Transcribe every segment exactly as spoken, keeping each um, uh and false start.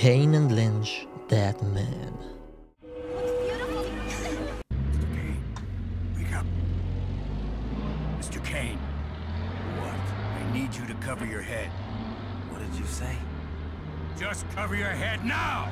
Kane and Lynch, Dead Man. Kane, wake up. Mister Kane. What? I need you to cover your head. What did you say? Just cover your head now!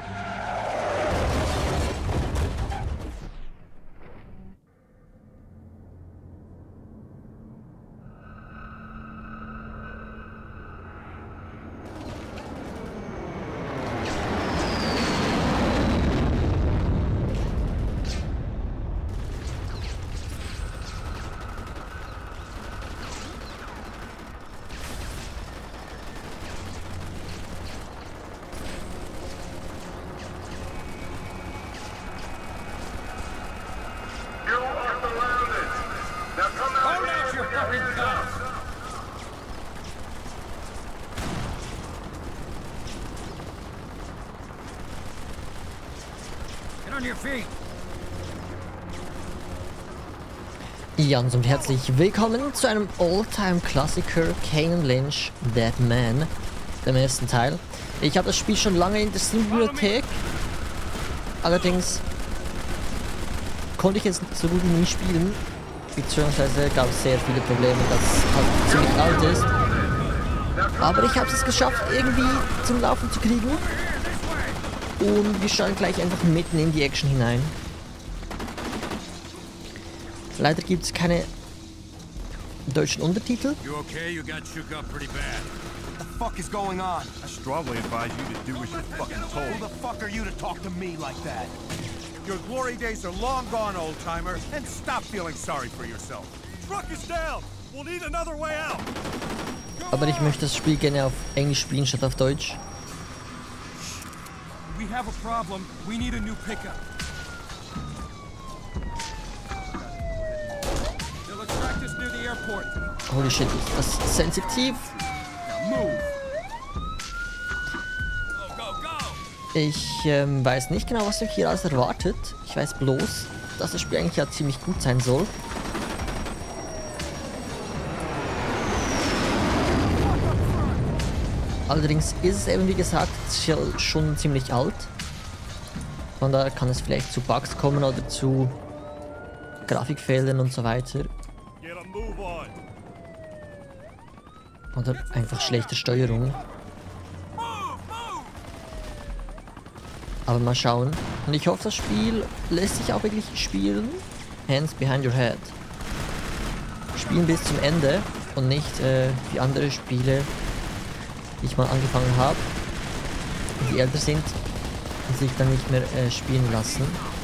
Ja, und herzlich willkommen zu einem All-Time-Klassiker, Kane and Lynch, Dead Man, dem ersten Teil. Ich habe das Spiel schon lange in der Steam-Bibliothek, allerdings konnte ich es so gut nie spielen, beziehungsweise gab es sehr viele Probleme, dass es halt ziemlich alt ist. Aber ich habe es geschafft, irgendwie zum Laufen zu kriegen. Und wir schauen gleich einfach mitten in die Action hinein. Leider gibt es keine deutschen Untertitel. You okay? You got shook up pretty bad. What the fuck is going on? I strongly advise you to do as you're fucking told. Who the fuck are you to talk to me like that? Your glory days are long gone, old-timer, and stop feeling sorry for yourself. Truck is down! We'll need another way out! Aber ich möchte das Spiel gerne auf Englisch spielen statt auf Deutsch. We have a problem. We need a new pickup. They'll attract us near the airport. Holy shit, ist das sensitiv? Now move. Go, go, go. Ich ähm, weiß nicht genau, was mich hier alles erwartet. Ich weiß bloß, dass das Spiel eigentlich ja ziemlich gut sein soll. Allerdings ist es eben, wie gesagt, schon ziemlich alt. Von daher kann es vielleicht zu Bugs kommen oder zu Grafikfehlern und so weiter. Oder einfach schlechte Steuerung. Aber mal schauen. Und ich hoffe, das Spiel lässt sich auch wirklich spielen. Hands behind your head. Spielen bis zum Ende und nicht äh, wie andere Spiele, die ich mal angefangen habe, die älter sind und sich dann nicht mehr äh, spielen lassen.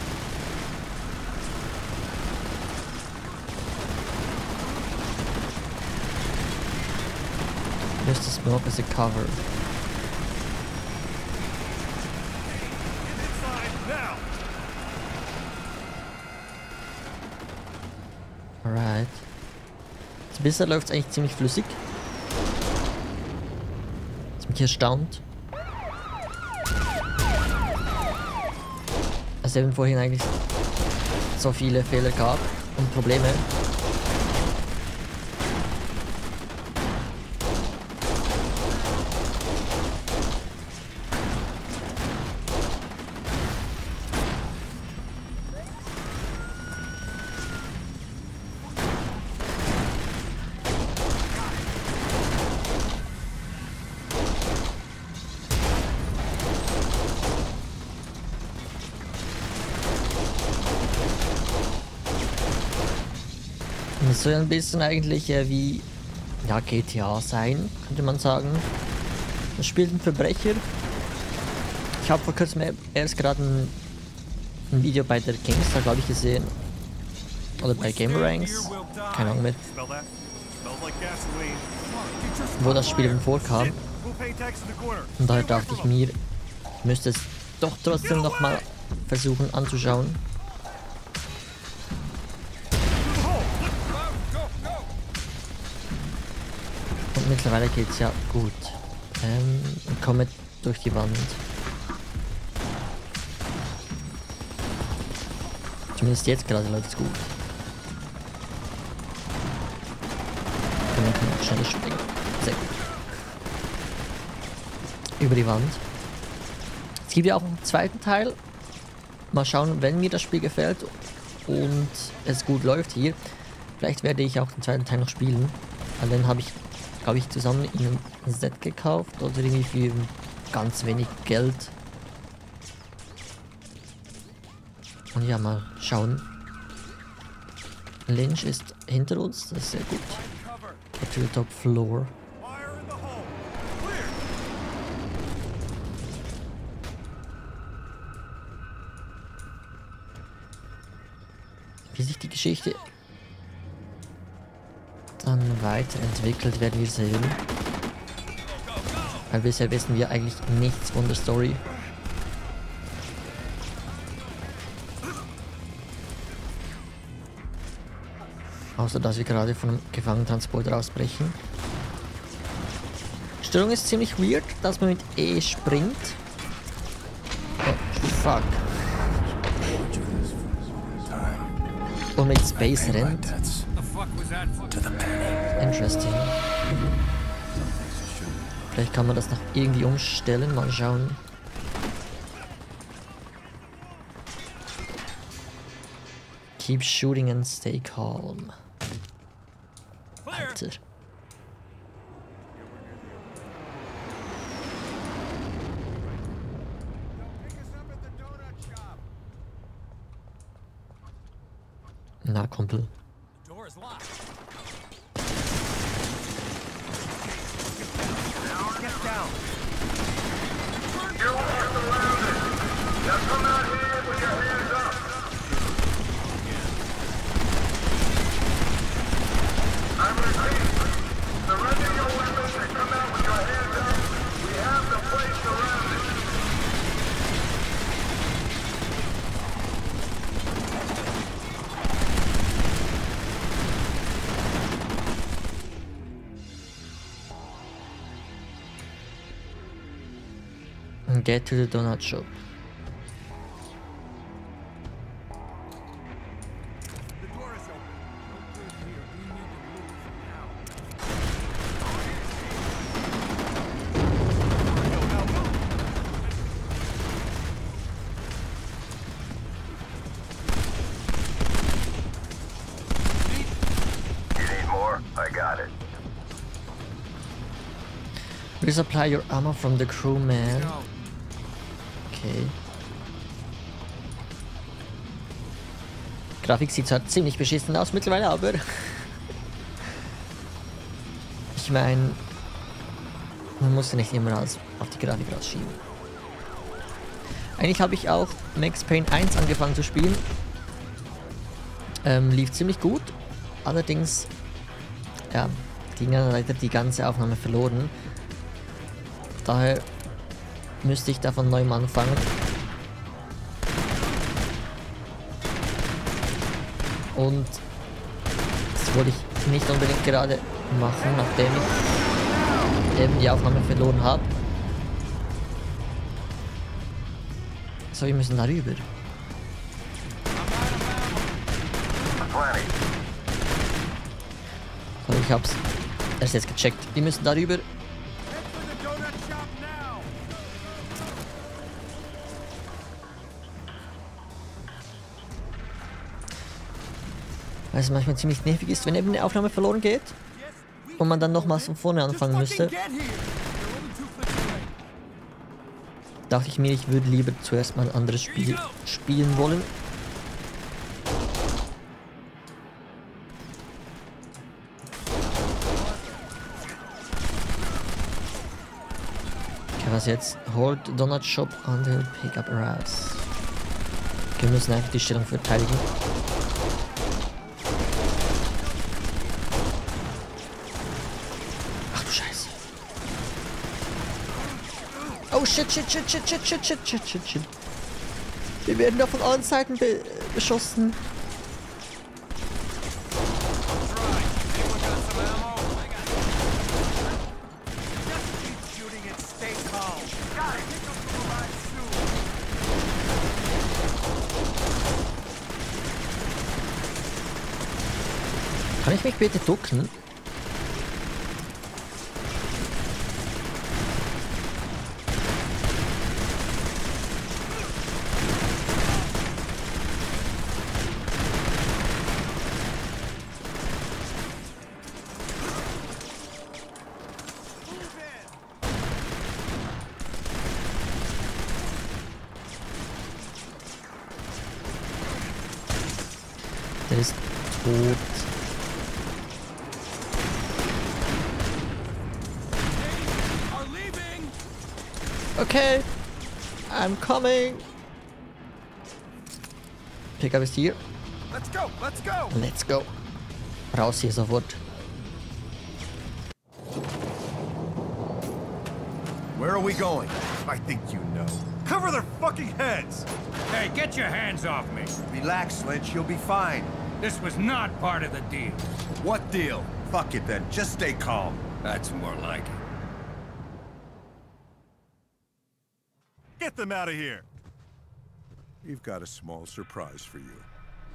Use the smoke as a cover. Alright. Bisher läuft es eigentlich ziemlich flüssig. Was mich erstaunt. Dass es eben vorhin eigentlich so viele Fehler gab und Probleme. Das soll ein bisschen eigentlich äh, wie ja, G T A sein, könnte man sagen. Das spielt ein Verbrecher. Ich habe vor kurzem erst gerade ein, ein Video bei der GameStar, glaube ich, gesehen. Oder bei Gameranks. Keine Ahnung mehr. Wo das Spiel eben vorkam. Und daher dachte ich mir, ich müsste es doch trotzdem nochmal versuchen anzuschauen. Und mittlerweile geht's ja gut. Ähm, und komme durch die Wand. Zumindest jetzt gerade läuft's gut. Und dann kann ich schneller springen. Sehr gut. Über die Wand. Es gibt ja auch einen zweiten Teil. Mal schauen, wenn mir das Spiel gefällt und es gut läuft hier. Vielleicht werde ich auch den zweiten Teil noch spielen. Und dann habe ich, glaube ich, zusammen in einem Set gekauft oder irgendwie für ganz wenig Geld. Und ja, mal schauen. Lynch ist hinter uns, das ist sehr gut. Get to the top floor. Fire in the hole. Clear. Wie sich die Geschichte dann weiterentwickelt, werden wir sehen. Weil bisher wissen wir eigentlich nichts von der Story. Außer dass wir gerade von einem Gefangenentransport ausbrechen. Die Steuerung ist ziemlich weird, dass man mit E springt. Oh, fuck. Und mit Space rennt. Interesting. Vielleicht kann man das noch irgendwie umstellen. Mal schauen. Keep shooting and stay calm. Alter. Na, Kumpel. Get to the donut shop. The door is open. You need more? I got it. Resupply your ammo from the crewman. Okay. Grafik sieht zwar ziemlich beschissen aus mittlerweile, aber ich meine, man muss ja nicht immer alles auf die Grafik rausschieben. Eigentlich habe ich auch Max Payne eins angefangen zu spielen. Ähm, lief ziemlich gut. Allerdings, ja, ging dann leider die ganze Aufnahme verloren. Daher müsste ich da von neuem anfangen. Und das wollte ich nicht unbedingt gerade machen, nachdem ich eben die Aufnahme verloren habe. So, wir müssen darüber. So, ich hab's erst jetzt gecheckt. Wir müssen darüber. Weil es manchmal ziemlich nervig ist, wenn eben eine Aufnahme verloren geht und man dann nochmals von vorne anfangen müsste. Dachte ich mir, ich würde lieber zuerst mal ein anderes Spiel spielen wollen. Okay, was jetzt? Hold Donut Shop until pick up Ras. Okay, wir müssen einfach die Stellung verteidigen. Oh shit, shit, shit, shit, shit, shit, shit, shit, shit, shit. Wir werden da von allen Seiten be beschossen. Kann ich mich bitte ducken? Der ist tot. Okay. I'm coming. Pickup ist hier. Let's go, let's go! Let's go. Raus hier sofort. Where are we going? I think you know. Cover their fucking heads! Hey, get your hands off me! Relax, Lynch, you'll be fine. This was not part of the deal. What deal? Fuck it then, just stay calm. That's more like it. Get them out of here! We've got a small surprise for you.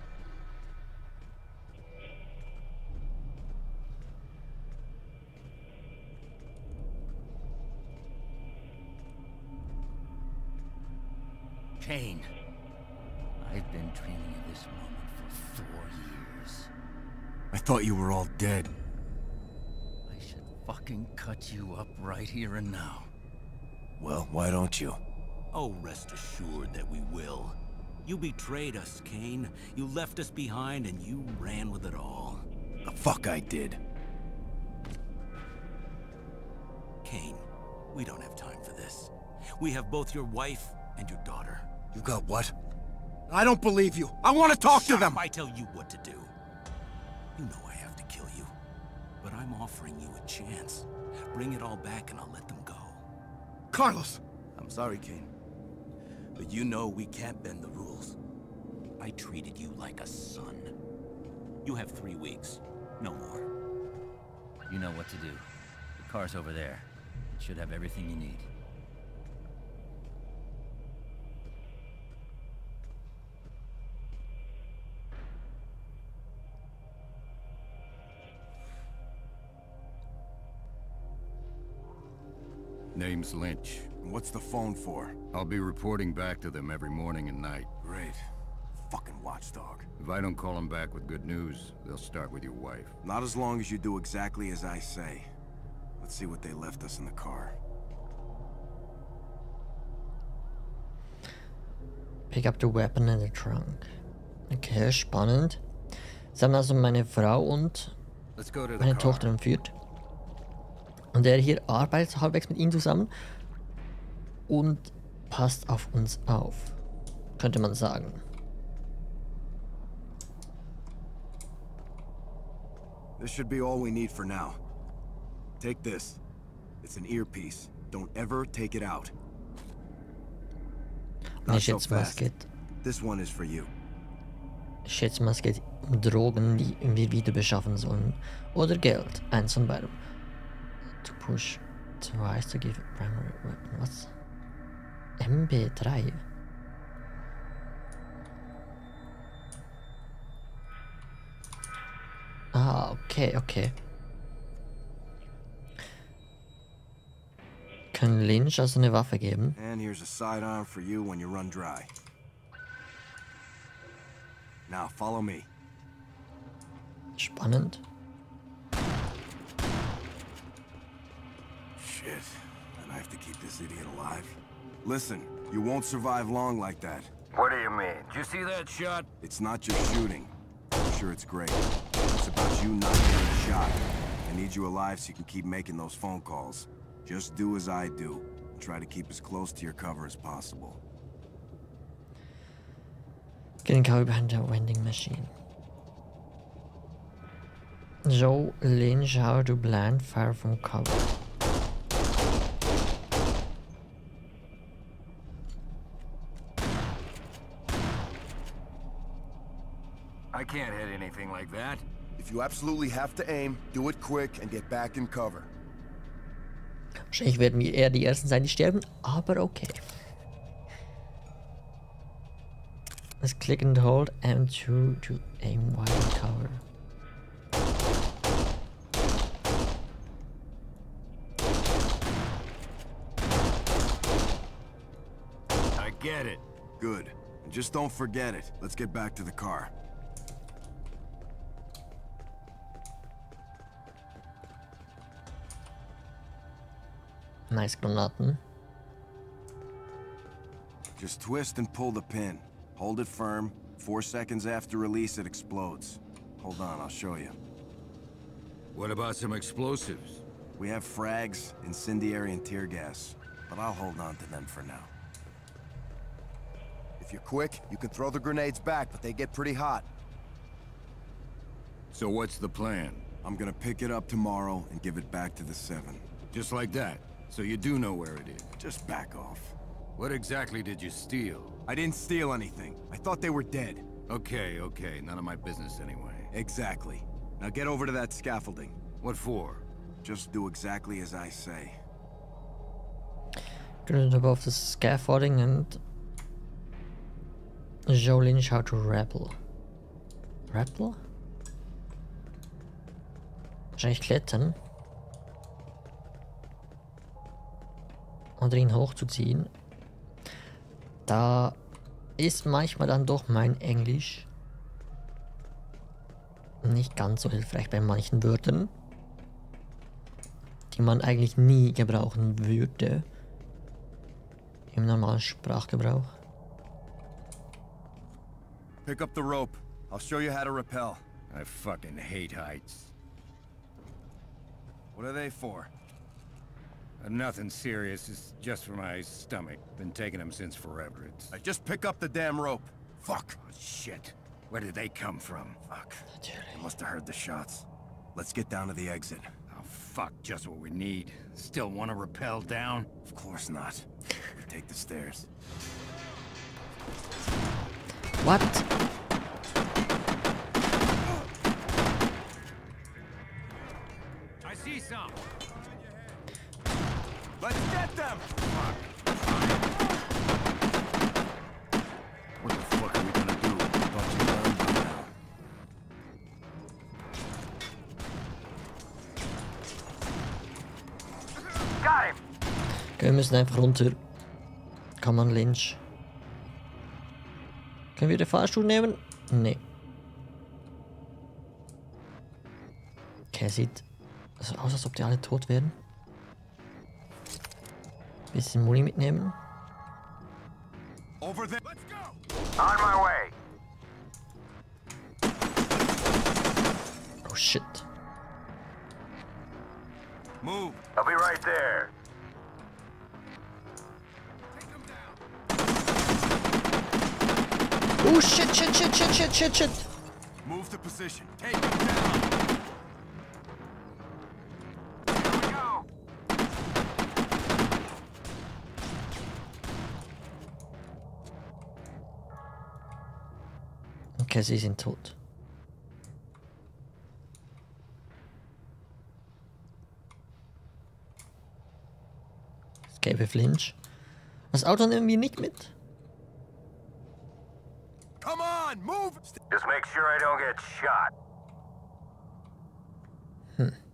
Kane, I've been dreaming of this moment for four years. I thought you were all dead. I should fucking cut you up right here and now. Well, why don't you? Oh, rest assured that we will. You betrayed us, Kane. You left us behind and you ran with it all. The fuck I did. Kane, we don't have time for this. We have both your wife and your daughter. You got what? I don't believe you. I want to talk Shut to them! up, I tell you what to do. You know I have to kill you. But I'm offering you a chance. Bring it all back and I'll let them go. Carlos! I'm sorry, Kane. But you know we can't bend the rules. I treated you like a son. You have three weeks. No more. You know what to do. The car's over there. It should have everything you need. Name's Lynch. What's the phone for? I'll be reporting back to them every morning and night. Great. Fucking watchdog. If I don't call them back with good news, they'll start with your wife. Not as long as you do exactly as I say. Let's see what they left us in the car. Pick up the weapon in the trunk. Okay, spannend. Sie haben also meine Frau und Let's go to the meine car. Tochter entführt. Und der hier arbeitet halbwegs mit ihnen zusammen und passt auf uns auf, könnte man sagen. This should be all we need for now. Take this. It's an earpiece. Don't ever take it out. Und Not ich so schätze mal, es fast. geht, This one is for you. ich schätze mal, es geht um Drogen, die wir wieder beschaffen sollen. Oder Geld, eins von beidem. To push twice to give primary weapon. Was? M B drei? Ah, okay, okay. Können Lynch also eine Waffe geben? And here's a sidearm for you when you run dry. Now, follow me. Spannend. Shit. And I have to keep this idiot alive. Listen, you won't survive long like that. What do you mean? Did you see that shot? It's not just shooting. I'm sure it's great. It's about you not getting shot. I need you alive so you can keep making those phone calls. Just do as I do. And try to keep as close to your cover as possible. Getting cover behind the vending machine. Show Lynch how to blind fire from cover. I can't hit anything like that. If you absolutely have to aim, do it quick and get back in cover. Wahrscheinlich werden wir eher die Ersten sein, die sterben, aber okay. Let's click and hold M two to aim while in cover. I get it. Good. And just don't forget it. Let's get back to the car. Nice Granaten. Just twist and pull the pin. Hold it firm, Four seconds after release, it explodes. Hold on, I'll show you. What about some explosives? We have frags, incendiary, and tear gas, but I'll hold on to them for now. If you're quick, you can throw the grenades back, but they get pretty hot. So what's the plan? I'm gonna pick it up tomorrow and give it back to the Seven. Just like that? So you do know where it is? Just back off. What exactly did you steal? I didn't steal anything. I thought they were dead. Okay, okay, none of my business anyway. Exactly. Now get over to that scaffolding. What for? Just do exactly as I say. Get above the scaffolding and show Lynch how to rappel. Rappel? Wahrscheinlich klettern. Und ihn hochzuziehen. Da ist manchmal dann doch mein Englisch nicht ganz so hilfreich bei manchen Wörtern, die man eigentlich nie gebrauchen würde im normalen Sprachgebrauch. Pick up the rope. I'll show you how to rappel. I fucking hate heights. What are they for? Uh, nothing serious, it's just for my stomach. Been taking them since forever. It's... I just pick up the damn rope. Fuck. Oh, shit. Where did they come from? Fuck. They must have heard the shots. Let's get down to the exit. Oh, fuck, just what we need. Still want to rappel down? Of course not. We take the stairs. What? I see some. Let's get them! What the fuck are we gonna do? Thought you learned by now. Got him! Okay, wir müssen einfach runter. Kann man Lynch. Können wir den Fahrstuhl nehmen? Nee. Okay, sieht so aus, als ob die alle tot wären. Bisschen Muni mitnehmen. Over there. Let's go! On my way! Oh shit. Move! I'll be right there. Oh shit, shit, shit, shit, shit, shit, shit. Move to position. Take him down. Here we go. Okay, sie sind tot. Escape with Lynch. Das Auto nehmen wir nicht mit. Come on, move! Just make sure I don't get shot. Hm.